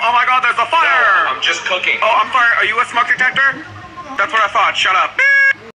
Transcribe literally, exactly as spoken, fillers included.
Oh my god, there's a fire! No, I'm just cooking. Oh, I'm sorry, are you a smoke detector? That's what I thought, shut up.